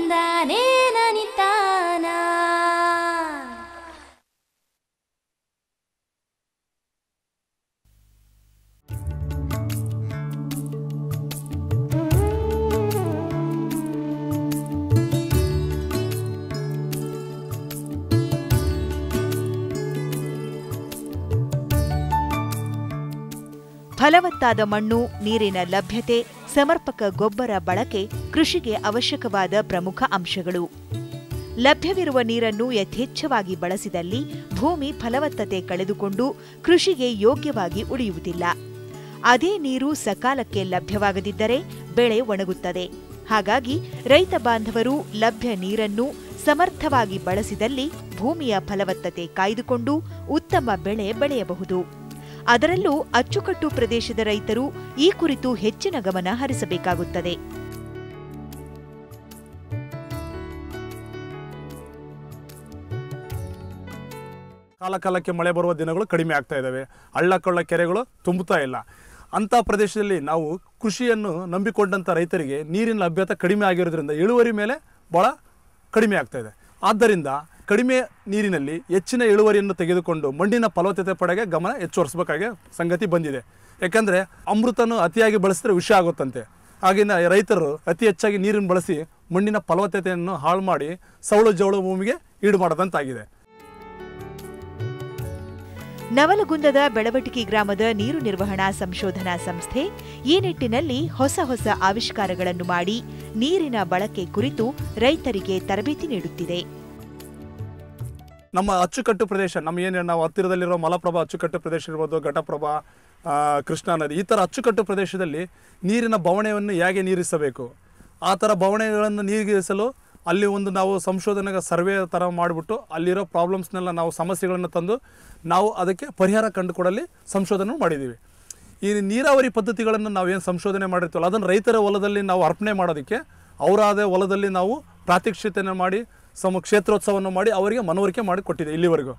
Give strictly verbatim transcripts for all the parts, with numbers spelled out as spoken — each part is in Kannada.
ತಂದಾನೇ ನನಿತಾನ ಫಲವತ್ತಾದ ಮಣ್ಣು, ನೀರಿನ ಲಭ್ಯತೆ, ಸಮರ್ಪಕ ಗೊಬ್ಬರ ಬಳಕೆ ಕೃಷಿಗೆ ಅವಶ್ಯಕವಾದ ಪ್ರಮುಖ ಅಂಶಗಳು. ಲಭ್ಯವಿರುವ ನೀರನ್ನು ಯಥೇಚ್ಛವಾಗಿ ಬಳಸಿದಲ್ಲಿ ಭೂಮಿ ಫಲವತ್ತತೆ ಕಳೆದುಕೊಂಡು ಕೃಷಿಗೆ ಯೋಗ್ಯವಾಗಿ ಉಳಿಯುವುದಿಲ್ಲ. ಅದೇ ನೀರು ಸಕಾಲಕ್ಕೆ ಲಭ್ಯವಾಗದಿದ್ದರೆ ಬೆಳೆ ಒಣಗುತ್ತದೆ. ಹಾಗಾಗಿ ರೈತ ಬಾಂಧವರು ಲಭ್ಯ ನೀರನ್ನು ಸಮರ್ಥವಾಗಿ ಬಳಸಿದಲ್ಲಿ ಭೂಮಿಯ ಫಲವತ್ತತೆ ಕಾಯ್ದುಕೊಂಡು ಉತ್ತಮ ಬೆಳೆ ಬೆಳೆಯಬಹುದು. ಅದರಲ್ಲೂ ಅಚ್ಚುಕಟ್ಟು ಪ್ರದೇಶದ ರೈತರು ಈ ಕುರಿತು ಹೆಚ್ಚಿನ ಗಮನ ಹರಿಸಬೇಕಾಗುತ್ತದೆ. ಕಾಲ ಕಾಲಕ್ಕೆ ಮಳೆ ಬರುವ ದಿನಗಳು ಕಡಿಮೆ ಆಗ್ತಾ ಇದ್ದಾವೆ. ಹಳ್ಳ ಕೊಳ್ಳ ಕೆರೆಗಳು ತುಂಬುತ್ತಾ ಇಲ್ಲ. ಅಂಥ ಪ್ರದೇಶದಲ್ಲಿ ನಾವು ಕೃಷಿಯನ್ನು ನಂಬಿಕೊಂಡಂಥ ರೈತರಿಗೆ ನೀರಿನ ಲಭ್ಯತೆ ಕಡಿಮೆ ಆಗಿರೋದ್ರಿಂದ ಇಳುವರಿ ಮೇಲೆ ಭಾಳ ಕಡಿಮೆ ಆಗ್ತಾ ಇದೆ. ಆದ್ದರಿಂದ ಕಡಿಮೆ ನೀರಿನಲ್ಲಿ ಹೆಚ್ಚಿನ ಇಳುವರಿಯನ್ನು ತೆಗೆದುಕೊಂಡು ಮಣ್ಣಿನ ಫಲವತ್ತತೆ ಪಡೆಗೆ ಗಮನ ಹೆಚ್ಚುವರಿಸಬೇಕಾಗಿ ಸಂಗತಿ ಬಂದಿದೆ. ಯಾಕಂದರೆ ಅಮೃತನು ಅತಿಯಾಗಿ ಬಳಸಿದ್ರೆ ವಿಷ ಆಗುತ್ತಂತೆ. ಆಗಿನ ರೈತರು ಅತಿ ಹೆಚ್ಚಾಗಿ ನೀರನ್ನು ಬಳಸಿ ಮಣ್ಣಿನ ಫಲವತ್ತತೆಯನ್ನು ಹಾಳು ಮಾಡಿ ಸೌಳು ಜೌಳು ಭೂಮಿಗೆ ಈಡು ಮಾಡದಂತಾಗಿದೆ. ನವಲಗುಂದದ ಬೆಳವಟಗಿ ಗ್ರಾಮದ ನೀರು ನಿರ್ವಹಣಾ ಸಂಶೋಧನಾ ಸಂಸ್ಥೆ ಈ ನಿಟ್ಟಿನಲ್ಲಿ ಹೊಸ ಹೊಸ ಆವಿಷ್ಕಾರಗಳನ್ನು ಮಾಡಿ ನೀರಿನ ಬಳಕೆ ಕುರಿತು ರೈತರಿಗೆ ತರಬೇತಿ ನೀಡುತ್ತಿದೆ. ನಮ್ಮ ಅಚ್ಚುಕಟ್ಟು ಪ್ರದೇಶ, ನಮ್ಮ ಏನು ನಾವು ಹತ್ತಿರದಲ್ಲಿರೋ ಮಲಪ್ರಭಾ ಅಚ್ಚುಕಟ್ಟು ಪ್ರದೇಶ ಇರ್ಬೋದು, ಘಟಪ್ರಭಾ, ಕೃಷ್ಣಾ ನದಿ, ಈ ಥರ ಅಚ್ಚುಕಟ್ಟು ಪ್ರದೇಶದಲ್ಲಿ ನೀರಿನ ಬವಣೆಯನ್ನು ಹೇಗೆ ನೀರಿಸಬೇಕು, ಆ ಥರ ಬವಣೆಗಳನ್ನು ನೀರಿಸಲು ಅಲ್ಲಿ ಒಂದು ನಾವು ಸಂಶೋಧನೆಗೆ ಸರ್ವೆ ಥರ ಮಾಡಿಬಿಟ್ಟು ಅಲ್ಲಿರೋ ಪ್ರಾಬ್ಲಮ್ಸ್ನೆಲ್ಲ ನಾವು ಸಮಸ್ಯೆಗಳನ್ನು ತಂದು ನಾವು ಅದಕ್ಕೆ ಪರಿಹಾರ ಕಂಡುಕೊಡಲಿ ಸಂಶೋಧನೆ ಮಾಡಿದ್ದೀವಿ. ಈ ನೀರಾವರಿ ಪದ್ಧತಿಗಳನ್ನು ನಾವೇನು ಸಂಶೋಧನೆ ಮಾಡಿರ್ತೀವಲ್ಲ ಅದನ್ನು ರೈತರ ಹೊಲದಲ್ಲಿ ನಾವು ಅರ್ಪಣೆ ಮಾಡೋದಕ್ಕೆ ಅವರಾದ ಹೊಲದಲ್ಲಿ ನಾವು ಪ್ರಾತ್ಯಕ್ಷಿತೆಯನ್ನು ಮಾಡಿ ಸಮ ಕ್ಷೇತ್ರೋತ್ಸವವನ್ನು ಮಾಡಿ ಅವರಿಗೆ ಮನವರಿಕೆ ಮಾಡಿ ಕೊಟ್ಟಿದೆ ಇಲ್ಲಿವರೆಗೂ.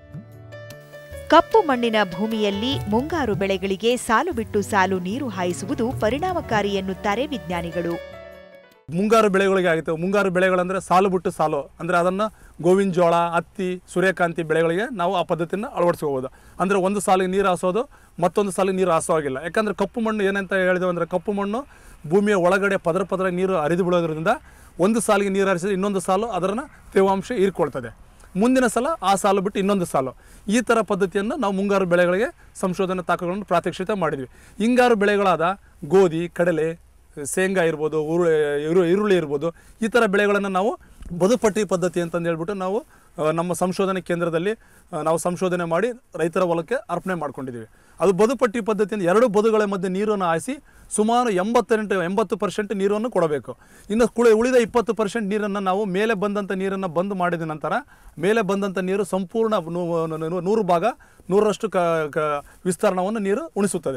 ಕಪ್ಪು ಮಣ್ಣಿನ ಭೂಮಿಯಲ್ಲಿ ಮುಂಗಾರು ಬೆಳೆಗಳಿಗೆ ಸಾಲು ಬಿಟ್ಟು ಸಾಲು ನೀರು ಹಾಯಿಸುವುದು ಪರಿಣಾಮಕಾರಿ ಎನ್ನುತ್ತಾರೆ ವಿಜ್ಞಾನಿಗಳು. ಮುಂಗಾರು ಬೆಳೆಗಳಿಗೆ ಆಗುತ್ತೆ. ಮುಂಗಾರು ಬೆಳೆಗಳಂದರೆ ಸಾಲು ಬಿಟ್ಟು ಸಾಲು ಅಂದರೆ ಅದನ್ನು ಗೋವಿನ ಜೋಳ, ಹತ್ತಿ, ಸೂರ್ಯಕಾಂತಿ ಬೆಳೆಗಳಿಗೆ ನಾವು ಆ ಪದ್ಧತಿಯನ್ನು ಅಳವಡಿಸ್ಕೋಬೋದು. ಅಂದರೆ ಒಂದು ಸಾಲಿಗೆ ನೀರು ಹಾಸೋದು ಮತ್ತೊಂದು ಸಾಲಿಗೆ ನೀರು ಹಾಸೋ ಆಗಿಲ್ಲ. ಯಾಕಂದರೆ ಕಪ್ಪು ಮಣ್ಣು ಏನಂತ ಹೇಳಿದೆವು ಅಂದರೆ ಕಪ್ಪು ಮಣ್ಣು ಭೂಮಿಯ ಒಳಗಡೆ ಪದರ ಪದರ ನೀರು ಹರಿದು ಬಿಡೋದ್ರಿಂದ ಒಂದು ಸಾಲಿಗೆ ನೀರು ಹರಿಸಿದ್ರೆ ಇನ್ನೊಂದು ಸಾಲು ಅದನ್ನು ತೇವಾಂಶ ಹೀರ್ಕೊಳ್ತದೆ. ಮುಂದಿನ ಸಲ ಆ ಸಾಲು ಬಿಟ್ಟು ಇನ್ನೊಂದು ಸಾಲು, ಈ ಥರ ಪದ್ಧತಿಯನ್ನು ನಾವು ಮುಂಗಾರು ಬೆಳೆಗಳಿಗೆ ಸಂಶೋಧನೆ ತಾಕಗಳನ್ನು ಪ್ರಾತ್ಯಕ್ಷಿತೆ ಮಾಡಿದ್ವಿ. ಹಿಂಗಾರು ಬೆಳೆಗಳಾದ ಗೋಧಿ, ಕಡಲೆ, ಶೇಂಗಾ ಇರ್ಬೋದು, ಉರು ಈರುಳ್ಳಿ ಇರ್ಬೋದು, ಈ ಥರ ಬೆಳೆಗಳನ್ನು ನಾವು ಬದುಪಟ್ಟಿ ಪದ್ಧತಿ ಅಂತಂದು ಹೇಳ್ಬಿಟ್ಟು ನಾವು ನಮ್ಮ ಸಂಶೋಧನೆ ಕೇಂದ್ರದಲ್ಲಿ ನಾವು ಸಂಶೋಧನೆ ಮಾಡಿ ರೈತರ ಹೊಲಕ್ಕೆ ಅರ್ಪಣೆ ಮಾಡ್ಕೊಂಡಿದ್ದೀವಿ. ಅದು ಬದುಪಟ್ಟಿ ಪದ್ಧತಿಯಿಂದ ಎರಡು ಬದುಗಳ ಮಧ್ಯೆ ನೀರನ್ನು ಹಾಯಿಸಿ ಸುಮಾರು ಎಂಬತ್ತೆಂಟು ಎಂಬತ್ತು ಪರ್ಸೆಂಟ್ ನೀರನ್ನು ಕೊಡಬೇಕು. ಇನ್ನು ಕುಳಿ ಉಳಿದ ಇಪ್ಪತ್ತು ಪರ್ಸೆಂಟ್ ನೀರನ್ನು ನಾವು ಮೇಲೆ ಬಂದಂಥ ನೀರನ್ನು ಬಂದ್ ಮಾಡಿದ ನಂತರ ಮೇಲೆ ಬಂದಂಥ ನೀರು ಸಂಪೂರ್ಣ ನೂರು ಭಾಗ ನೂರರಷ್ಟು ಕ ವಿಸ್ತರಣವನ್ನು ನೀರು ಉಣಿಸುತ್ತದೆ.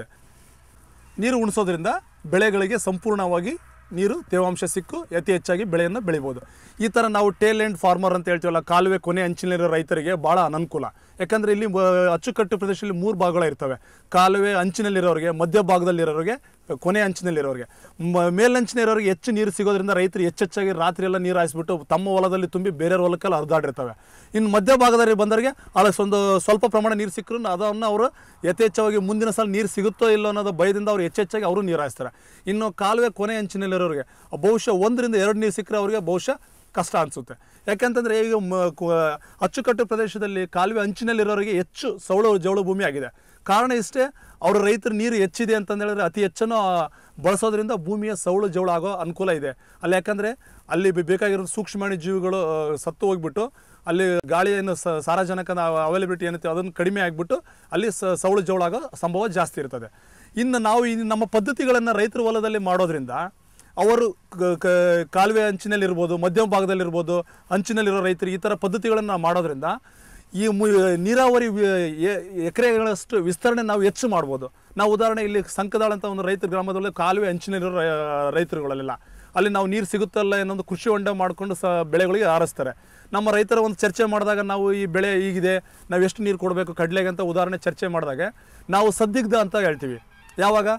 ನೀರು ಉಣಿಸೋದ್ರಿಂದ ಬೆಳೆಗಳಿಗೆ ಸಂಪೂರ್ಣವಾಗಿ ನೀರು ತೇವಾಂಶ ಸಿಕ್ಕು ಅತಿ ಹೆಚ್ಚಾಗಿ ಬೆಳೆಯನ್ನು ಬೆಳಿಬೋದು. ಈ ಥರ ನಾವು ಟೇಲ್ ಎಂಡ್ ಫಾರ್ಮರ್ ಅಂತ ಹೇಳ್ತೀವಲ್ಲ, ಕಾಲುವೆ ಕೊನೆ ಅಂಚಿನಲ್ಲಿರೋ ರೈತರಿಗೆ ಭಾಳ ಅನನುಕೂಲ. ಯಾಕಂದರೆ ಇಲ್ಲಿ ಅಚ್ಚುಕಟ್ಟು ಪ್ರದೇಶದಲ್ಲಿ ಮೂರು ಭಾಗಗಳು ಇರ್ತವೆ. ಕಾಲುವೆ ಅಂಚಿನಲ್ಲಿರೋರಿಗೆ, ಮಧ್ಯ ಭಾಗದಲ್ಲಿರೋರಿಗೆ, ಕೊನೆ ಅಂಚಿನಲ್ಲಿರೋರಿಗೆ. ಮೇಲಂಚಿನ ಇರೋರಿಗೆ ಹೆಚ್ಚು ನೀರು ಸಿಗೋದ್ರಿಂದ ರೈತರು ಹೆಚ್ಚೆಚ್ಚಾಗಿ ರಾತ್ರಿ ಎಲ್ಲ ನೀರು ಹಾಯಿಸ್ಬಿಟ್ಟು ತಮ್ಮ ಹೊಲದಲ್ಲಿ ತುಂಬಿ ಬೇರೆ ಹೊಲಕ್ಕೆಲ್ಲ ಹರಿದಾಡಿರ್ತವೆ. ಇನ್ನು ಮಧ್ಯ ಭಾಗದಲ್ಲಿ ಬಂದವರಿಗೆ ಅದಕ್ಕೆ ಒಂದು ಸ್ವಲ್ಪ ಪ್ರಮಾಣ ನೀರು ಸಿಕ್ಕರು ಅದನ್ನು ಅವರು ಯಥೇಚ್ಛವಾಗಿ ಮುಂದಿನ ಸಲ ನೀರು ಸಿಗುತ್ತೋ ಇಲ್ಲೋ ಅನ್ನೋದು ಭಯದಿಂದ ಅವರು ಹೆಚ್ಚೆಚ್ಚಾಗಿ ಅವರು ನೀರು ಹಾಯಿಸ್ತಾರೆ. ಇನ್ನು ಕಾಲುವೆ ಕೊನೆ ಅಂಚಿನಲ್ಲಿರೋರಿಗೆ ಬಹುಶಃ ಒಂದರಿಂದ ಎರಡು ನೀರು ಸಿಕ್ಕರೆ ಅವರಿಗೆ ಬಹುಶಃ ಕಷ್ಟ ಅನಿಸುತ್ತೆ. ಯಾಕೆಂತಂದರೆ ಈಗ ಅಚ್ಚುಕಟ್ಟು ಪ್ರದೇಶದಲ್ಲಿ ಕಾಲುವೆ ಅಂಚಿನಲ್ಲಿರೋರಿಗೆ ಹೆಚ್ಚು ಸೌಳು ಜೌಳು ಭೂಮಿ ಆಗಿದೆ. ಕಾರಣ ಇಷ್ಟೇ, ಅವರ ರೈತರು ನೀರು ಹೆಚ್ಚಿದೆ ಅಂತಂದೇಳಿದ್ರೆ ಅತಿ ಹೆಚ್ಚನ್ನು ಬಳಸೋದ್ರಿಂದ ಭೂಮಿಯ ಸೌಳು ಜೌಳು ಆಗೋ ಅನುಕೂಲ ಇದೆ ಅಲ್ಲಿ. ಯಾಕಂದರೆ ಅಲ್ಲಿ ಬೇಕಾಗಿರೋ ಸೂಕ್ಷ್ಮಾಣು ಜೀವಿಗಳು ಸತ್ತು ಹೋಗಿಬಿಟ್ಟು ಅಲ್ಲಿ ಗಾಳಿಯನ್ನು ಸಾರಜನಕದ ಅವೈಲಬಿಲಿಟಿ ಏನಿದೆ ಅದನ್ನು ಕಡಿಮೆ ಆಗಿಬಿಟ್ಟು ಅಲ್ಲಿ ಸೌಳು ಜೌಳು ಆಗೋ ಸಂಭವ ಜಾಸ್ತಿ ಇರ್ತದೆ. ಇನ್ನು ನಾವು ಈ ನಮ್ಮ ಪದ್ಧತಿಗಳನ್ನು ರೈತರ ಹೊಲದಲ್ಲಿ ಮಾಡೋದ್ರಿಂದ ಅವರು ಕಾಲುವೆ ಅಂಚಿನಲ್ಲಿರ್ಬೋದು, ಮಧ್ಯಮ ಭಾಗದಲ್ಲಿರ್ಬೋದು, ಅಂಚಿನಲ್ಲಿರೋ ರೈತರು ಈ ಥರ ಪದ್ಧತಿಗಳನ್ನು ಮಾಡೋದ್ರಿಂದ ಈ ನೀರಾವರಿ ಎಕರೆಗಳಷ್ಟು ವಿಸ್ತರಣೆ ನಾವು ಹೆಚ್ಚು ಮಾಡ್ಬೋದು. ನಾವು ಉದಾಹರಣೆ ಇಲ್ಲಿ ಸಂಕದಾಳ ಅಂತ ಒಂದು ರೈತರ ಗ್ರಾಮದಲ್ಲಿ ಕಾಲುವೆ ಅಂಚಿನಲ್ಲಿರೋ ರೈತರುಗಳೆಲ್ಲ ಅಲ್ಲಿ ನಾವು ನೀರು ಸಿಗುತ್ತಲ್ಲ ಏನೊಂದು ಕೃಷಿ ಹೊಂಡ ಮಾಡಿಕೊಂಡು ಸ ಬೆಳೆಗಳಿಗೆ ಹಾರಿಸ್ತಾರೆ. ನಮ್ಮ ರೈತರ ಒಂದು ಚರ್ಚೆ ಮಾಡಿದಾಗ ನಾವು ಈ ಬೆಳೆ ಹೀಗಿದೆ, ನಾವು ಎಷ್ಟು ನೀರು ಕೊಡಬೇಕು ಕಡಲೆಗೆ ಅಂತ ಉದಾಹರಣೆ ಚರ್ಚೆ ಮಾಡಿದಾಗ ನಾವು ಸದ್ದಿಗ್ಧ ಅಂತ ಹೇಳ್ತೀವಿ. ಯಾವಾಗ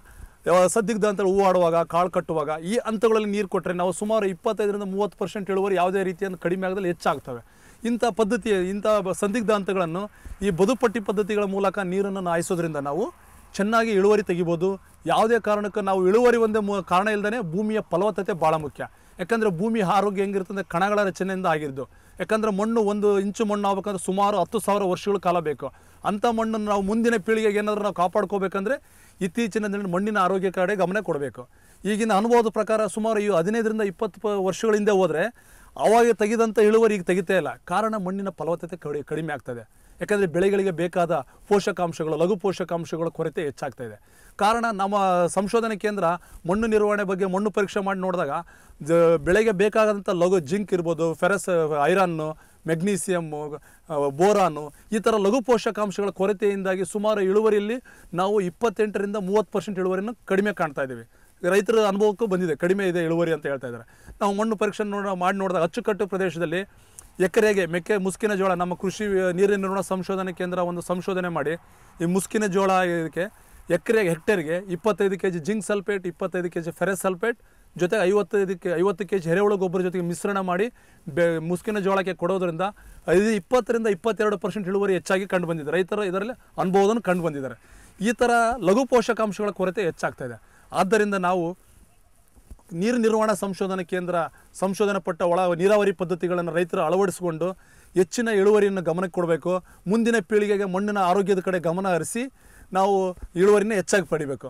ಸದ್ದಿಗ್ಧ ಅಂತೇಳಿ ಹೂ ಆಡುವಾಗ ಕಾಳು ಕಟ್ಟುವಾಗ ಈ ಹಂತಗಳಲ್ಲಿ ನೀರು ಕೊಟ್ಟರೆ ನಾವು ಸುಮಾರು ಇಪ್ಪತ್ತೈದರಿಂದ ಮೂವತ್ತು ಪರ್ಸೆಂಟ್ ಇಳುವರಿ ಯಾವುದೇ ರೀತಿಯನ್ನು ಕಡಿಮೆ ಆಗದಲ್ಲಿ ಹೆಚ್ಚಾಗ್ತವೆ. ಇಂಥ ಪದ್ಧತಿ ಇಂಥ ಸಂದಿಗ್ಧ ಹಂತಗಳನ್ನು ಈ ಬದುಪಟ್ಟಿ ಪದ್ಧತಿಗಳ ಮೂಲಕ ನೀರನ್ನು ಹಾಯಿಸೋದ್ರಿಂದ ನಾವು ಚೆನ್ನಾಗಿ ಇಳುವರಿ ತೆಗಿಬೋದು. ಯಾವುದೇ ಕಾರಣಕ್ಕೂ ನಾವು ಇಳುವರಿ ಒಂದೇ ಮೂ ಕಾರಣ ಇಲ್ಲದೇ ಭೂಮಿಯ ಫಲವತ್ತತೆ ಭಾಳ ಮುಖ್ಯ. ಯಾಕಂದರೆ ಭೂಮಿ ಆರೋಗ್ಯ ಹೆಂಗಿರ್ತದೆ ಕಣಗಳ ರಚನೆಯಿಂದ ಆಗಿದ್ದು. ಯಾಕಂದರೆ ಮಣ್ಣು ಒಂದು ಇಂಚು ಮಣ್ಣು ಆಗ್ಬೇಕಂದ್ರೆ ಸುಮಾರು ಹತ್ತು ಸಾವಿರ ವರ್ಷಗಳ ಕಾಲ ಬೇಕು. ಅಂಥ ಮಣ್ಣನ್ನು ನಾವು ಮುಂದಿನ ಪೀಳಿಗೆಗೆ ಏನಾದರೂ ನಾವು ಕಾಪಾಡ್ಕೋಬೇಕಂದ್ರೆ ಇತ್ತೀಚಿನ ದಿನ ಮಣ್ಣಿನ ಆರೋಗ್ಯ ಕಡೆ ಗಮನ ಕೊಡಬೇಕು. ಈಗಿನ ಅನುಭವದ ಪ್ರಕಾರ ಸುಮಾರು ಈ ಹದಿನೈದರಿಂದ ಇಪ್ಪತ್ತು ಪ ವರ್ಷಗಳ ಹಿಂದೆ ಹೋದರೆ ಅವಾಗ ತೆಗೆದಂಥ ಇಳುವರಿ ಈಗ ತೆಗಿತಾ ಇಲ್ಲ. ಕಾರಣ ಮಣ್ಣಿನ ಫಲವತ್ತತೆ ಕಡಿ ಕಡಿಮೆ ಆಗ್ತದೆ. ಯಾಕಂದರೆ ಬೆಳೆಗಳಿಗೆ ಬೇಕಾದ ಪೋಷಕಾಂಶಗಳು ಲಘು ಪೋಷಕಾಂಶಗಳ ಕೊರತೆ ಹೆಚ್ಚಾಗ್ತಾ ಇದೆ. ಕಾರಣ ನಮ್ಮ ಸಂಶೋಧನೆ ಕೇಂದ್ರ ಮಣ್ಣು ನಿರ್ವಹಣೆ ಬಗ್ಗೆ ಮಣ್ಣು ಪರೀಕ್ಷೆ ಮಾಡಿ ನೋಡಿದಾಗ ಜ ಬೆಳೆಗೆ ಬೇಕಾದಂಥ ಲಘು ಜಿಂಕ್ ಇರ್ಬೋದು, ಫೆರಸ್, ಐರನ್ನು, ಮೆಗ್ನೀಸಿಯಮ್ಮು, ಬೋರಾನು ಈ ಥರ ಲಘು ಪೋಷಕಾಂಶಗಳ ಕೊರತೆಯಿಂದಾಗಿ ಸುಮಾರು ಇಳುವರಿಯಲ್ಲಿ ನಾವು ಇಪ್ಪತ್ತೆಂಟರಿಂದ ಮೂವತ್ತು ಪರ್ಸೆಂಟ್ ಇಳುವರಿಯನ್ನು ಕಡಿಮೆ ಕಾಣ್ತಾ ಇದ್ದೀವಿ. ರೈತರ ಅನುಭವಕ್ಕೂ ಬಂದಿದೆ, ಕಡಿಮೆ ಇದೆ ಇಳುವರಿ ಅಂತ ಹೇಳ್ತಾ ಇದ್ದಾರೆ. ನಾವು ಮಣ್ಣು ಪರೀಕ್ಷೆ ನೋಡ ಮಾಡಿ ನೋಡಿದಾಗ ಅಚ್ಚುಕಟ್ಟು ಪ್ರದೇಶದಲ್ಲಿ ಎಕರೆಗೆ ಮೆಕ್ಕೆ ಮುಸ್ಕಿನ ಜೋಳ ನಮ್ಮ ಕೃಷಿ ನೀರಿನ ನಿರ್ವಹಣಾ ಸಂಶೋಧನೆ ಕೇಂದ್ರ ಒಂದು ಸಂಶೋಧನೆ ಮಾಡಿ ಈ ಮುಸ್ಕಿನ ಜೋಳ ಇದಕ್ಕೆ ಎಕರೆಗೆ ಹೆಕ್ಟೇರ್ಗೆ ಇಪ್ಪತ್ತೈದು ಕೆ ಜಿ ಜಿಂಕ್ ಸಲ್ಫೇಟ್, ಇಪ್ಪತ್ತೈದು ಕೆ ಜಿ ಫೆರಸ್ ಸಲ್ಫೇಟ್ ಜೊತೆಗೆ ಐವತ್ತೈದು ಕೆ ಐವತ್ತು ಕೆ ಜಿ ಎರೆಹುಳು ಗೊಬ್ಬರ ಜೊತೆಗೆ ಮಿಶ್ರಣ ಮಾಡಿ ಬೆ ಮುಸ್ಕಿನ ಜೋಳಕ್ಕೆ ಕೊಡೋದ್ರಿಂದ ಐದು ಇಪ್ಪತ್ತರಿಂದ ಇಪ್ಪತ್ತೆರಡು ಪರ್ಸೆಂಟ್ ಇಳುವರಿ ಹೆಚ್ಚಾಗಿ ಕಂಡು ಬಂದಿದೆ. ರೈತರು ಇದರಲ್ಲಿ ಅನುಭವವನ್ನು ಕಂಡು ಬಂದಿದ್ದಾರೆ. ಈ ಥರ ಲಘು ಪೋಷಕಾಂಶಗಳ ಕೊರತೆ ಹೆಚ್ಚಾಗ್ತಾ ಇದೆ. ಆದ್ದರಿಂದ ನಾವು ನೀರು ನಿರ್ವಹಣಾ ಸಂಶೋಧನಾ ಕೇಂದ್ರ ಸಂಶೋಧನೆ ಪಟ್ಟ ಒಳ ನೀರಾವರಿ ಪದ್ಧತಿಗಳನ್ನು ರೈತರು ಅಳವಡಿಸಿಕೊಂಡು ಹೆಚ್ಚಿನ ಇಳುವರಿಯನ್ನು ಗಮನಕ್ಕೆ ಕೊಡಬೇಕು. ಮುಂದಿನ ಪೀಳಿಗೆಗೆ ಮಣ್ಣಿನ ಆರೋಗ್ಯದ ಕಡೆ ಗಮನ ಹರಿಸಿ ನಾವು ಇಳುವರಿನ ಹೆಚ್ಚಾಗಿ ಪಡಿಬೇಕು.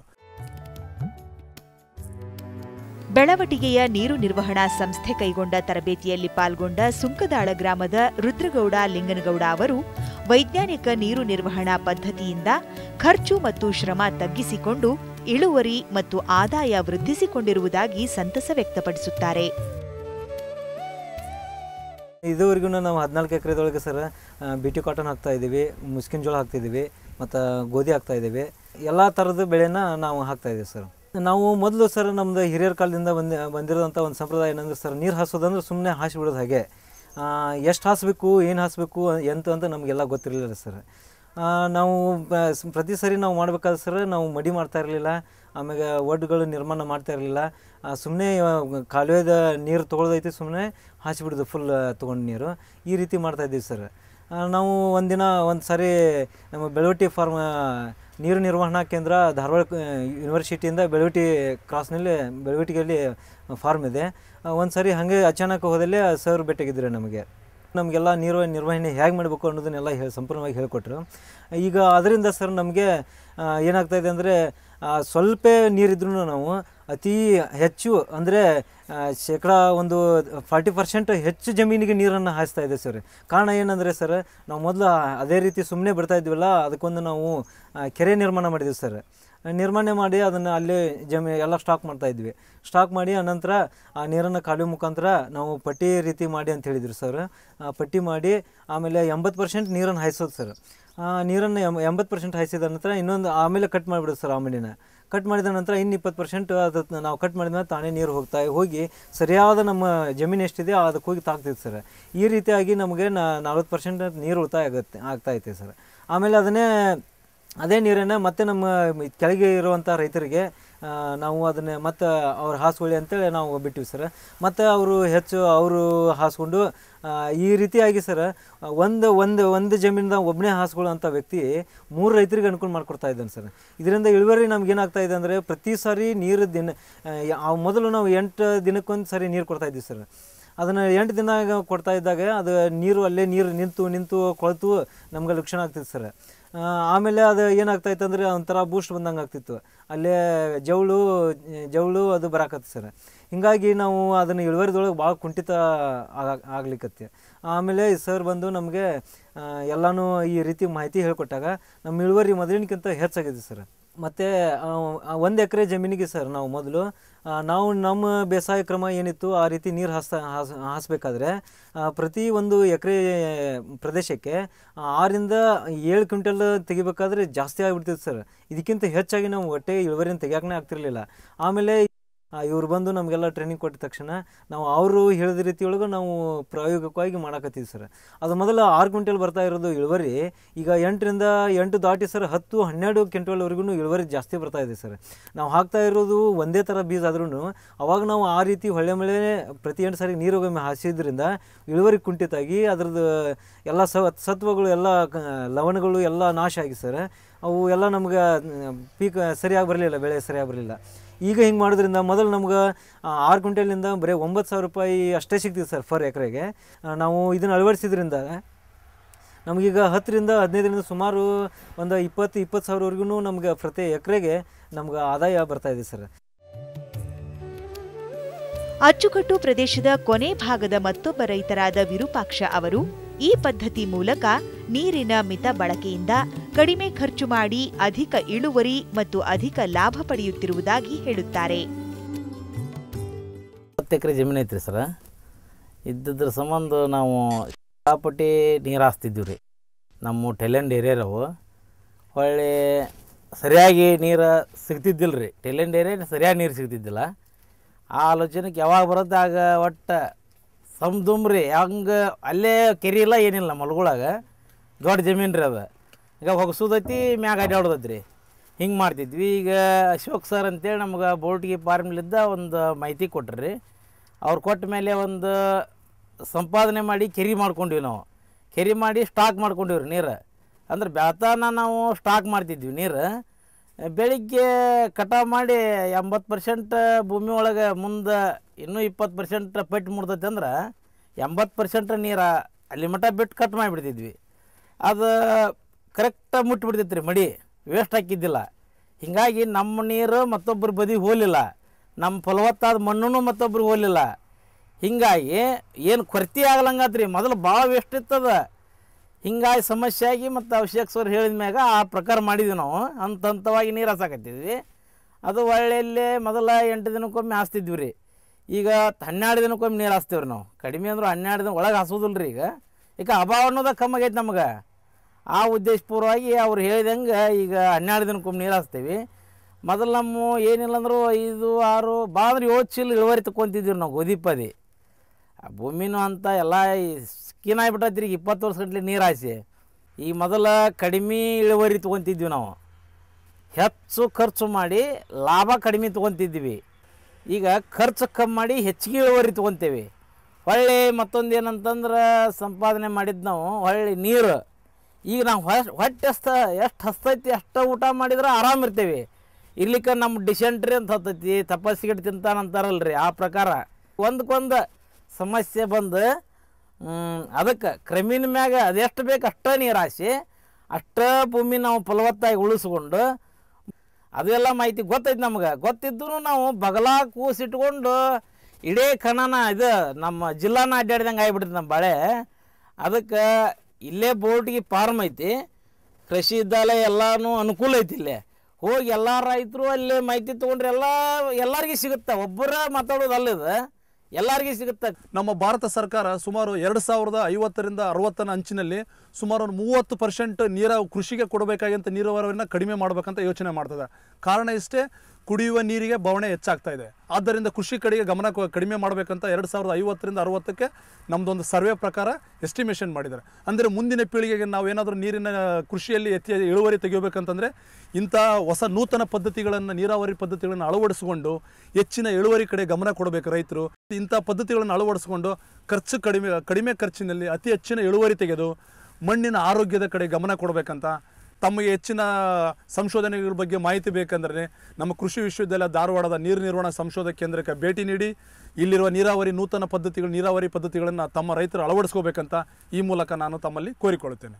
ಬೆಳವಟಿಗೆಯ ನೀರು ನಿರ್ವಹಣಾ ಸಂಸ್ಥೆ ಕೈಗೊಂಡ ತರಬೇತಿಯಲ್ಲಿ ಪಾಲ್ಗೊಂಡ ಸುಂಕದಾಳ ಗ್ರಾಮದ ರುದ್ರಗೌಡ ಲಿಂಗನಗೌಡ ಅವರು ವೈಜ್ಞಾನಿಕ ನೀರು ನಿರ್ವಹಣಾ ಪದ್ಧತಿಯಿಂದ ಖರ್ಚು ಮತ್ತು ಶ್ರಮ ತಗ್ಗಿಸಿಕೊಂಡು ಇಳುವರಿ ಮತ್ತು ಆದಾಯ ವೃದ್ಧಿಸಿಕೊಂಡಿರುವುದಾಗಿ ಸಂತಸ ವ್ಯಕ್ತಪಡಿಸುತ್ತಾರೆ. ಇದುವರೆಗೂ ನಾವು ಹದಿನಾಲ್ಕು ಎಕರೆದೊಳಗೆ ಸರ್ ಬಿಟಿ ಕಾಟನ್ ಹಾಕ್ತಾ ಇದ್ದೀವಿ, ಮುಸ್ಕಿನ ಜೋಳ ಹಾಕ್ತಾ ಇದ್ದೀವಿ, ಮತ್ತು ಗೋಧಿ ಹಾಕ್ತಾ ಇದ್ದೀವಿ. ಎಲ್ಲ ಥರದ ಬೆಳೆನ ನಾವು ಹಾಕ್ತಾ ಇದ್ದೀವಿ ಸರ್. ನಾವು ಮೊದಲು ಸರ್ ನಮ್ಮದು ಹಿರಿಯರ ಕಾಲದಿಂದ ಬಂದು ಬಂದಿರೋದಂಥ ಒಂದು ಸಂಪ್ರದಾಯ ಏನಂದ್ರೆ ಸರ್ ನೀರು ಹಾಸೋದಂದ್ರೆ ಸುಮ್ಮನೆ ಹಾಸಿಬಿಡೋದು. ಹಾಗೆ ಎಷ್ಟು ಹಾಸಬೇಕು ಏನು ಹಾಸಬೇಕು ಎಂತ ಅಂತ ನಮಗೆಲ್ಲ ಗೊತ್ತಿರಲಿಲ್ಲ ಸರ್. ನಾವು ಪ್ರತಿ ಸರಿ ನಾವು ಮಾಡಬೇಕಾದ್ರೆ ಸರ್ ನಾವು ಮಡಿ ಮಾಡ್ತಾ ಇರಲಿಲ್ಲ, ಆಮೇಲೆ ಒಡ್ಡುಗಳು ನಿರ್ಮಾಣ ಮಾಡ್ತಾ ಇರಲಿಲ್ಲ. ಸುಮ್ಮನೆ ಕಾಲುವೆದ ನೀರು ತೊಗೊಳೋದೈತಿ ಸುಮ್ಮನೆ ಹಾಸಿಬಿಡೋದು ಫುಲ್ ತೊಗೊಂಡು ನೀರು ಈ ರೀತಿ ಮಾಡ್ತಾಯಿದ್ದೀವಿ ಸರ್. ನಾವು ಒಂದಿನ ಒಂದು ಸಾರಿ ನಮ್ಮ ಬೆಳವಟಿ ಫಾರ್ಮ್ ನೀರು ನಿರ್ವಹಣಾ ಕೇಂದ್ರ ಧಾರವಾಡ ಯೂನಿವರ್ಸಿಟಿಯಿಂದ ಬೆಳವಟಿ ಕ್ರಾಸ್ನಲ್ಲಿ ಬೆಳವಟಿಗೆಯಲ್ಲಿ ಫಾರ್ಮ್ ಇದೆ. ಒಂದು ಸಾರಿ ಹಾಗೆ ಅಚಾನಕ್ ಹೋದಲ್ಲೇ ಸರ್ ಭೇಟಿಯಾಗಿದ್ದರು ನಮಗೆ. ನಮಗೆಲ್ಲ ನೀರು ನಿರ್ವಹಣೆ ಹೇಗೆ ಮಾಡಬೇಕು ಅನ್ನೋದನ್ನೆಲ್ಲ ಹೇಳಿ ಸಂಪೂರ್ಣವಾಗಿ ಹೇಳಿಕೊಟ್ರು. ಈಗ ಅದರಿಂದ ಸರ್ ನಮಗೆ ಏನಾಗ್ತಾಯಿದೆ ಅಂದರೆ ಸ್ವಲ್ಪ ನೀರಿದ್ರೂ ನಾವು ಅತಿ ಹೆಚ್ಚು ಅಂದರೆ ಶೇಕಡ ಒಂದು ಫಾರ್ಟಿ ಪರ್ಸೆಂಟ್ ಹೆಚ್ಚು ಜಮೀನಿಗೆ ನೀರನ್ನು ಹಾಯಿಸ್ತಾ ಇದೆ ಸರ್. ಕಾರಣ ಏನಂದರೆ ಸರ್ ನಾವು ಮೊದಲು ಅದೇ ರೀತಿ ಸುಮ್ಮನೆ ಬಿಡ್ತಾ ಇದ್ವಲ್ಲ, ಅದಕ್ಕೊಂದು ನಾವು ಕೆರೆ ನಿರ್ಮಾಣ ಮಾಡಿದ್ವಿ ಸರ್. ನಿರ್ಮಾಣ ಮಾಡಿ ಅದನ್ನು ಅಲ್ಲೇ ಜಮೀ ಎಲ್ಲ ಸ್ಟಾಕ್ ಮಾಡ್ತಾಯಿದ್ವಿ. ಸ್ಟಾಕ್ ಮಾಡಿ ಆನಂತರ ಆ ನೀರನ್ನು ಕಾಲುವೆ ಮುಖಾಂತರ ನಾವು ಪಟ್ಟಿ ರೀತಿ ಮಾಡಿ ಅಂತ ಹೇಳಿದ್ರು ಸರ್. ಪಟ್ಟಿ ಮಾಡಿ ಆಮೇಲೆ ಎಂಬತ್ತು ಪರ್ಸೆಂಟ್ ನೀರನ್ನು ಹಾಯಿಸೋದು ಸರ್. ನೀರನ್ನು ಎಂ ಎಂಬತ್ತು ಪರ್ಸೆಂಟ್ ಹಾಯಿಸಿದ ನಂತರ ಇನ್ನೊಂದು ಆಮೇಲೆ ಕಟ್ ಮಾಡಿಬಿಡೋದು ಸರ್. ಆ ಮಣ್ಣಿನ ಕಟ್ ಮಾಡಿದ ನಂತರ ಇನ್ನು ಇಪ್ಪತ್ತು ಪರ್ಸೆಂಟ್ ಅದು ನಾವು ಕಟ್ ಮಾಡಿದ ಮೇಲೆ ತಾನೇ ನೀರು ಹೋಗ್ತಾ ಹೋಗಿ ಸರಿಯಾದ ನಮ್ಮ ಜಮೀನು ಎಷ್ಟಿದೆ ಅದಕ್ಕೆ ಹೋಗಿ ತಾಗ್ತೈತೆ ಸರ್. ಈ ರೀತಿಯಾಗಿ ನಮಗೆ ನಲ್ವತ್ತು ಪರ್ಸೆಂಟ್ ನೀರು ಉಳಿತಾಯ ಆಗುತ್ತೆ ಆಗ್ತಾಯಿದೆ ಸರ್. ಆಮೇಲೆ ಅದನ್ನೇ ಅದೇ ನೀರನ್ನು ಮತ್ತೆ ನಮ್ಮ ಕೆಳಗೆ ಇರುವಂಥ ರೈತರಿಗೆ ನಾವು ಅದನ್ನು ಮತ್ತು ಅವ್ರು ಹಾಸ್ಕೊಳ್ಳಿ ಅಂತೇಳಿ ನಾವು ಬಿಟ್ಟಿವಿ ಸರ್. ಮತ್ತು ಅವರು ಹೆಚ್ಚು ಅವರು ಹಾಸ್ಕೊಂಡು ಈ ರೀತಿಯಾಗಿ ಸರ್ ಒಂದು ಒಂದು ಒಂದು ಜಮೀನಿಂದ ಒಬ್ಬನೇ ಹಾಸ್ಕೊಳ್ಳೋಂಥ ವ್ಯಕ್ತಿ ಮೂರು ರೈತರಿಗೆ ಅನುಕೂಲ ಮಾಡಿಕೊಡ್ತಾ ಇದ್ದಾನೆ ಸರ್. ಇದರಿಂದ ಇಳುವರಿ ನಮ್ಗೆ ಏನಾಗ್ತಾ ಇದೆ ಅಂದರೆ ಪ್ರತಿ ಸಾರಿ ನೀರು ದಿನ ಮೊದಲು ನಾವು ಎಂಟು ದಿನಕ್ಕೊಂದು ಸಾರಿ ನೀರು ಕೊಡ್ತಾ ಇದ್ದೀವಿ ಸರ್. ಅದನ್ನು ಎಂಟು ದಿನ ಕೊಡ್ತಾ ಇದ್ದಾಗ ಅದು ನೀರು ಅಲ್ಲೇ ನೀರು ನಿಂತು ನಿಂತು ಕೊಳೆತು ನಮ್ಗೆ ಲಕ್ಷಣ ಆಗ್ತಿತ್ತು ಸರ್. ಆಮೇಲೆ ಅದು ಏನಾಗ್ತಾಯಿತ್ತು ಅಂದರೆ ಒಂಥರ ಬೂಸ್ಟ್ ಬಂದಂಗೆ ಆಗ್ತಿತ್ತು, ಅಲ್ಲೇ ಜವಳು ಜವಳು ಅದು ಬರಾಕತ್ತೆ ಸರ್. ಹೀಗಾಗಿ ನಾವು ಅದನ್ನು ಇಳುವರಿದೊಳಗೆ ಭಾಳ ಕುಂಠಿತ ಆಗ್ಲಿಕ್ಕತ್ತೆ. ಆಮೇಲೆ ಸರ್ ಬಂದು ನಮಗೆ ಎಲ್ಲನೂ ಈ ರೀತಿ ಮಾಹಿತಿ ಹೇಳ್ಕೊಟ್ಟಾಗ ನಮ್ಮ ಇಳುವರಿ ಮೊದಲಿನಕ್ಕಿಂತ ಹೆಚ್ಚಾಗಿದೆ ಸರ್. ಮತ್ತು ಒಂದು ಎಕರೆ ಜಮೀನಿಗೆ ಸರ್ ನಾವು ಮೊದಲು ನಾವು ನಮ್ಮ ಬೇಸಾಯ ಕ್ರಮ ಏನಿತ್ತು ಆ ರೀತಿ ನೀರು ಹಾಸ್ತಾ ಹಾಸ್ ಹಾಸಬೇಕಾದ್ರೆ ಪ್ರತಿ ಒಂದು ಎಕರೆ ಪ್ರದೇಶಕ್ಕೆ ಆರಿಂದ ಏಳು ಕ್ವಿಂಟಲ್ ತೆಗಿಬೇಕಾದ್ರೆ ಜಾಸ್ತಿ ಆಗಿಬಿಡ್ತಿತ್ತು ಸರ್. ಇದಕ್ಕಿಂತ ಹೆಚ್ಚಾಗಿ ನಾವು ಒಟ್ಟೆ ಇಳುವರಿನ ತೆಗಿಯೋಕೆ ಆಗ್ತಿರಲಿಲ್ಲ. ಆಮೇಲೆ ಇವ್ರು ಬಂದು ನಮಗೆಲ್ಲ ಟ್ರೈನಿಂಗ್ ಕೊಟ್ಟ ತಕ್ಷಣ ನಾವು ಅವರು ಹೇಳಿದ ರೀತಿಯೊಳಗೆ ನಾವು ಪ್ರಾಯೋಗಿಕವಾಗಿ ಮಾಡಕತ್ತೀವಿ ಸರ್. ಅದು ಮೊದಲು ಆರು ಕ್ವಿಂಟಲ್ ಬರ್ತಾ ಇರೋದು ಇಳುವರಿ ಈಗ ಎಂಟರಿಂದ ಎಂಟು ದಾಟಿ ಸರ್ ಹತ್ತು ಹನ್ನೆರಡು ಕ್ವಿಂಟಲ್ವರೆಗೂ ಇಳುವರಿ ಜಾಸ್ತಿ ಬರ್ತಾ ಇದೆ ಸರ್. ನಾವು ಹಾಕ್ತಾ ಇರೋದು ಒಂದೇ ಥರ ಬೀಜ ಆದ್ರೂ ಅವಾಗ ನಾವು ಆ ರೀತಿ ಹೊಳೆ ಮಳೆ ಪ್ರತಿ ಎಂಟು ಸಾರಿ ನೀರೊಮ್ಮೆ ಹಾಸಿದ್ರಿಂದ ಇಳುವರಿ ಕುಂಠಿತಾಗಿ ಅದ್ರದ್ದು ಎಲ್ಲ ಸತ್ವಗಳು ಎಲ್ಲ ಲವಣಗಳು ಎಲ್ಲ ನಾಶ ಆಗಿ ಸರ್ ಅವು ಎಲ್ಲ ನಮ್ಗೆ ಪೀಕ್ ಸರಿಯಾಗಿ ಬರಲಿಲ್ಲ, ಬೆಳೆ ಸರಿಯಾಗಿ ಬರಲಿಲ್ಲ. ಈಗ ಹಿಂಗೆ ಮಾಡೋದ್ರಿಂದ ಮೊದಲು ನಮ್ಗೆ ಆರು ಕ್ವಿಂಟಲಿಂದ ಬರೀ ಒಂಬತ್ತು ಸಾವಿರ ರೂಪಾಯಿ ಅಷ್ಟೇ ಸಿಗ್ತಿದೆ ಸರ್ ಫರ್ ಎಕರೆಗೆ. ನಾವು ಇದನ್ನು ಅಳವಡಿಸಿದ್ರಿಂದ ನಮಗೀಗ ಹತ್ತರಿಂದ ಹದಿನೈದರಿಂದ ಸುಮಾರು ಒಂದು ಇಪ್ಪತ್ತು ಇಪ್ಪತ್ತು ಸಾವಿರವರೆಗೂ ನಮ್ಗೆ ಪ್ರತಿ ಎಕರೆಗೆ ನಮ್ಗೆ ಆದಾಯ ಬರ್ತಾ ಇದೆ ಸರ್. ಅಚ್ಚುಕಟ್ಟು ಪ್ರದೇಶದ ಕೊನೆ ಭಾಗದ ಮತ್ತೊಬ್ಬ ರೈತರಾದ ವಿರೂಪಾಕ್ಷ ಅವರು ಈ ಪದ್ಧತಿ ಮೂಲಕ ನೀರಿನ ಮಿತ ಬಳಕೆಯಿಂದ ಕಡಿಮೆ ಖರ್ಚು ಮಾಡಿ ಅಧಿಕ ಇಳುವರಿ ಮತ್ತು ಅಧಿಕ ಲಾಭ ಪಡೆಯುತ್ತಿರುವುದಾಗಿ ಹೇಳುತ್ತಾರೆ. ಹತ್ತು ಎಕರೆ ಜಮೀನು ಐತ್ರಿ ಸರ. ಇದ್ದದ್ರ ಸಂಬಂಧ ನಾವು ಸಿಕ್ಕಾಪಟ್ಟಿ ನೀರು ಹಾಸ್ತಿದ್ದೀವಿ ರೀ. ನಮ್ಮ ಟೆಲೆಂಟ್ ಏರಿಯಾರವು ಹೊಳ್ಳಿ ಸರಿಯಾಗಿ ನೀರು ಸಿಗ್ತಿದ್ದಿಲ್ಲ ರೀ. ಟೆಲೆಂಟ್ ಏರಿಯಾ ಸರಿಯಾಗಿ ನೀರು ಸಿಗ್ತಿದ್ದಿಲ್ಲ. ಆ ಆಲೋಚನೆಗೆ ಯಾವಾಗ ಬರುತ್ತೆ ಆಗ ಒಟ್ಟು ಸಮದುಂಬ್ರಿ ಹಂಗೆ ಅಲ್ಲೇ ಕೆರೆ ಇಲ್ಲ ಏನಿಲ್ಲ ಮಲ್ಗೊಳಾಗ ದೊಡ್ಡ ಜಮೀನು ರೀ ಅದು. ಈಗ ಹೊಗಸೋದೈತಿ ಮ್ಯಾಗ ಅಡ್ಡಾಡೋದೈತಿ ರೀ. ಹಿಂಗೆ ಮಾಡ್ತಿದ್ವಿ. ಈಗ ಅಶೋಕ್ ಸರ್ ಅಂತೇಳಿ ನಮ್ಗೆ ಬೋರ್ಟ್ಗಿ ಫಾರ್ಮ್ಲಿದ್ದ ಒಂದು ಮಾಹಿತಿ ಕೊಟ್ರಿ ರೀ. ಅವ್ರು ಕೊಟ್ಟ ಮೇಲೆ ಒಂದು ಸಂಪಾದನೆ ಮಾಡಿ ಕೆರೆ ಮಾಡ್ಕೊಂಡ್ವಿ ನಾವು. ಕೆರೆ ಮಾಡಿ ಸ್ಟಾಕ್ ಮಾಡ್ಕೊಂಡಿವಿ ರೀ ನೀರು. ಅಂದ್ರೆ ಬೆಳತಾನ ನಾವು ಸ್ಟಾಕ್ ಮಾಡ್ತಿದ್ವಿ ನೀರು. ಬೆಳಿಗ್ಗೆ ಕಟಾವು ಮಾಡಿ ಎಂಬತ್ತು ಪರ್ಸೆಂಟ್ ಭೂಮಿ ಒಳಗೆ ಮುಂದೆ ಇನ್ನೂ ಇಪ್ಪತ್ತು ಪರ್ಸೆಂಟ್ ಪೆಟ್ಟು ಮುಡ್ದೈತೆ ಅಂದ್ರೆ ಎಂಬತ್ತು ಪರ್ಸೆಂಟ್ ನೀರು ಅಲ್ಲಿ ಮಟ್ಟ ಬಿಟ್ಟು ಕಟ್ ಮಾಡಿಬಿಡ್ತಿದ್ವಿ. ಅದು ಕರೆಕ್ಟಾಗಿ ಮುಟ್ಟಿಬಿಡ್ತೈತೆ ರೀ, ಮಡಿ ವೇಸ್ಟ್ ಹಾಕಿದ್ದಿಲ್ಲ. ಹೀಗಾಗಿ ನಮ್ಮ ನೀರು ಮತ್ತೊಬ್ಬರ ಬದಿ ಹೋಲಿಲ್ಲ, ನಮ್ಮ ಫಲವತ್ತಾದ ಮಣ್ಣು ಮತ್ತೊಬ್ರಿಗೆ ಹೋಲಿಲ್ಲ. ಹೀಗಾಗಿ ಏನು ಕೊರತೆ ಆಗಲಂಗತ್ರಿ. ಮೊದಲು ಭಾಳ ವೇಸ್ಟ್ ಇರ್ತದ. ಹಿಂಗಾಗಿ ಸಮಸ್ಯೆ ಆಗಿ ಮತ್ತು ಅಭಿಷೇಕ್ ಸರ್ ಹೇಳಿದ ಮ್ಯಾಗ ಆ ಪ್ರಕಾರ ಮಾಡಿದ್ವಿ ನಾವು. ಹಂತ ಹಂತವಾಗಿ ನೀರು ಹಾಸಾಕತ್ತಿದ್ವಿ. ಅದು ಒಳ್ಳೆಯಲ್ಲೇ ಮೊದಲ ಎಂಟು ದಿನಕ್ಕೊಮ್ಮೆ ಹಾಸ್ತಿದ್ವಿ ರೀ. ಈಗ ಹನ್ನೆರಡು ದಿನಕ್ಕೊಮ್ಮೆ ನೀರು ಹಾಸ್ತೀವಿ ರೀ ನಾವು. ಕಡಿಮೆ ಅಂದ್ರೆ ಹನ್ನೆರಡು ದಿನ ಒಳಗೆ ಹಾಸೋದಿಲ್ಲ ರೀ. ಈಗ ಈಗ ಅಭಾವ ಅನ್ನೋದು ಕಮ್ಮಿ ಆಗೈತೆ ನಮ್ಗೆ. ಆ ಉದ್ದೇಶಪೂರ್ವವಾಗಿ ಅವ್ರು ಹೇಳಿದಂಗೆ ಈಗ ಹನ್ನೆರಡು ದಿನಕ್ಕೊಮ್ಮೆ ನೀರು ಹಾಸ್ತೀವಿ. ಮೊದಲು ನಮ್ಮ ಏನಿಲ್ಲ ಅಂದರೂ ಐದು ಆರು ಭಾಳ ಅಂದ್ರೆ ಏಳು ಚೀಲ ಇಳುವರಿ ತಗೊತಿದ್ವಿ ನಾವು ಗೋಧಿ ಪದಿ. ಆ ಭೂಮಿನೂ ಅಂತ ಎಲ್ಲ ಸ್ಕಿನ್ ಆಗಿಬಿಟ್ಟೈತಿ ರೀ. ಇಪ್ಪತ್ತು ವರ್ಷ ಗಂಟ್ಲೆ ನೀರು ಹಾಯಿಸಿ ಈಗ ಮೊದಲ ಕಡಿಮೆ ಇಳುವರಿ ತೊಗೊತಿದ್ವಿ ನಾವು. ಹೆಚ್ಚು ಖರ್ಚು ಮಾಡಿ ಲಾಭ ಕಡಿಮೆ ತೊಗೊತಿದ್ವಿ. ಈಗ ಖರ್ಚು ಕಮ್ಮಿ ಮಾಡಿ ಹೆಚ್ಚಿಗೆ ಇಳುವರಿ ತೊಗೊತೇವೆ. ಹೊಳ್ಳಿ ಮತ್ತೊಂದು ಏನಂತಂದ್ರೆ ಸಂಪಾದನೆ ಮಾಡಿದ್ದು ನಾವು ಹೊಳ್ಳಿ ನೀರು. ಈಗ ನಾವು ಹೊಟ್ಟೆ ಹಸ್ತ ಎಷ್ಟು ಹಸ್ತೈತಿ ಅಷ್ಟು ಊಟ ಮಾಡಿದ್ರೆ ಆರಾಮಿರ್ತೇವೆ. ಇರ್ಲಿಕ್ಕೆ ನಮ್ಮ ಡಿಸೆಂಟ್ರಿ ಅಂತ ಹತ್ತೈತಿ, ತಪಸ್ಸಿಗೆ ತಿಂತಾನಂತಾರಲ್ಲ ರೀ. ಆ ಪ್ರಕಾರ ಒಂದಕ್ಕೊಂದು ಸಮಸ್ಯೆ ಬಂದು ಅದಕ್ಕೆ ಕ್ರಮೀಣ ಮ್ಯಾಗ ಅದೆಷ್ಟು ಬೇಕು ಅಷ್ಟೇ ನೀರು ಹಾಸಿ ಅಷ್ಟೇ ಭೂಮಿ ನಾವು ಫಲವತ್ತಾಗಿ ಉಳಿಸ್ಕೊಂಡು ಅದೆಲ್ಲ ಮಾಹಿತಿ ಗೊತ್ತೈತೆ ನಮ್ಗೆ. ಗೊತ್ತಿದ್ದು ನಾವು ಬಗಲ ಕೂಸಿಟ್ಕೊಂಡು ಇಡೀ ಕಣನ ಇದು ನಮ್ಮ ಜಿಲ್ಲಾನ ಅಡ್ಡಾಡ್ದಂಗೆ ಆಗಿಬಿಡ್ತದೆ ನಮ್ಮ ಬಾಳೆ. ಅದಕ್ಕೆ ಇಲ್ಲೇ ಬೋರ್ಟ್ಗೆ ಫಾರ್ಮ್ ಐತಿ, ಕೃಷಿ ವಿದ್ಯಾಲಯ ಎಲ್ಲನೂ ಅನುಕೂಲ ಐತಿ. ಇಲ್ಲೇ ಹೋಗಿ ಎಲ್ಲ ರೈತರು ಅಲ್ಲೇ ಮಾಹಿತಿ ತೊಗೊಂಡ್ರೆ ಎಲ್ಲ ಎಲ್ಲರಿಗೂ ಸಿಗುತ್ತೆ. ಒಬ್ಬರ ಮಾತಾಡೋದಲ್ಲದ ಎಲ್ಲರಿಗೂ ಸಿಗುತ್ತೆ. ನಮ್ಮ ಭಾರತ ಸರ್ಕಾರ ಸುಮಾರು ಎರಡು ಸಾವಿರದ ಐವತ್ತರಿಂದ ಅರವತ್ತನ ಅಂಚಿನಲ್ಲಿ ಸುಮಾರು ಒಂದು ಮೂವತ್ತು ಪರ್ಸೆಂಟ್ ನೀರ ಕೃಷಿಗೆ ಕೊಡಬೇಕಾಗಿಂತ ನೀರಾವರಿಯನ್ನು ಕಡಿಮೆ ಮಾಡಬೇಕಂತ ಯೋಚನೆ ಮಾಡ್ತದೆ. ಕಾರಣ ಇಷ್ಟೇ, ಕುಡಿಯುವ ನೀರಿಗೆ ಬವಣೆ ಹೆಚ್ಚಾಗ್ತಾ ಇದೆ. ಆದ್ದರಿಂದ ಕೃಷಿ ಕಡೆಗೆ ಗಮನ ಕಡಿಮೆ ಮಾಡಬೇಕಂತ ಎರಡು ಸಾವಿರದ ಐವತ್ತರಿಂದ ಅರವತ್ತಕ್ಕೆ ನಮ್ಮದೊಂದು ಸರ್ವೆ ಪ್ರಕಾರ ಎಸ್ಟಿಮೇಷನ್ ಮಾಡಿದ್ದಾರೆ. ಅಂದರೆ ಮುಂದಿನ ಪೀಳಿಗೆಗೆ ನಾವು ಏನಾದರೂ ನೀರಿನ ಕೃಷಿಯಲ್ಲಿ ಎತ್ತಿ ಇಳುವರಿ ತೆಗಿಬೇಕಂತಂದರೆ ಇಂಥ ಹೊಸ ನೂತನ ಪದ್ಧತಿಗಳನ್ನು, ನೀರಾವರಿ ಪದ್ಧತಿಗಳನ್ನು ಅಳವಡಿಸಿಕೊಂಡು ಹೆಚ್ಚಿನ ಇಳುವರಿ ಕಡೆ ಗಮನ ಕೊಡಬೇಕು ರೈತರು. ಇಂಥ ಪದ್ಧತಿಗಳನ್ನು ಅಳವಡಿಸಿಕೊಂಡು ಖರ್ಚು ಕಡಿಮೆ ಕಡಿಮೆ ಖರ್ಚಿನಲ್ಲಿ ಅತಿ ಹೆಚ್ಚಿನ ಇಳುವರಿ ತೆಗೆದು ಮಣ್ಣಿನ ಆರೋಗ್ಯದ ಕಡೆ ಗಮನ ಕೊಡಬೇಕಂತ, ತಮಗೆ ಹೆಚ್ಚಿನ ಸಂಶೋಧನೆಗಳ ಬಗ್ಗೆ ಮಾಹಿತಿ ಬೇಕಂದ್ರೆ ನಮ್ಮ ಕೃಷಿ ವಿಶ್ವವಿದ್ಯಾಲಯ ಧಾರವಾಡದ ನೀರು ನಿರ್ವಹಣಾ ಸಂಶೋಧನಾ ಕೇಂದ್ರಕ್ಕೆ ಭೇಟಿ ನೀಡಿ ಇಲ್ಲಿರುವ ನೀರಾವರಿ ನೂತನ ಪದ್ಧತಿಗಳು ನೀರಾವರಿ ಪದ್ಧತಿಗಳನ್ನು ತಮ್ಮ ರೈತರು ಅಳವಡಿಸ್ಕೋಬೇಕಂತ ಈ ಮೂಲಕ ನಾನು ತಮ್ಮಲ್ಲಿ ಕೋರಿಕೊಳ್ಳುತ್ತೇನೆ.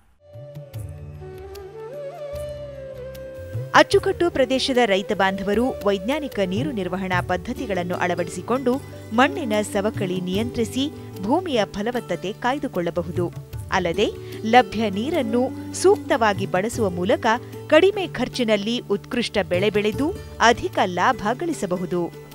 ಅಚ್ಚುಕಟ್ಟು ಪ್ರದೇಶದ ರೈತ ಬಾಂಧವರು ವೈಜ್ಞಾನಿಕ ನೀರು ನಿರ್ವಹಣಾ ಪದ್ಧತಿಗಳನ್ನು ಅಳವಡಿಸಿಕೊಂಡು ಮಣ್ಣಿನ ಸವಕಳಿ ನಿಯಂತ್ರಿಸಿ ಭೂಮಿಯ ಫಲವತ್ತತೆ ಕಾಯ್ದುಕೊಳ್ಳಬಹುದು. ಅಲ್ಲದೆ ಲಭ್ಯ ನೀರನ್ನು ಸೂಕ್ತವಾಗಿ ಬಳಸುವ ಮೂಲಕ ಕಡಿಮೆ ಖರ್ಚಿನಲ್ಲಿ ಉತ್ಕೃಷ್ಟ ಬೆಳೆ ಬೆಳೆದು ಅಧಿಕ ಲಾಭ ಗಳಿಸಬಹುದು.